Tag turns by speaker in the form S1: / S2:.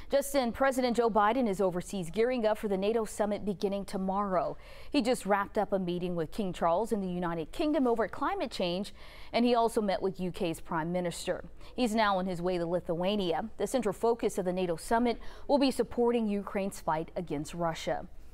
S1: Justin, President Joe Biden is overseas gearing up for the NATO summit beginning tomorrow. He just wrapped up a meeting with King Charles in the United Kingdom over climate change, and he also met with UK's Prime Minister. He's now on his way to Lithuania. The central focus of the NATO summit will be supporting Ukraine's fight against Russia.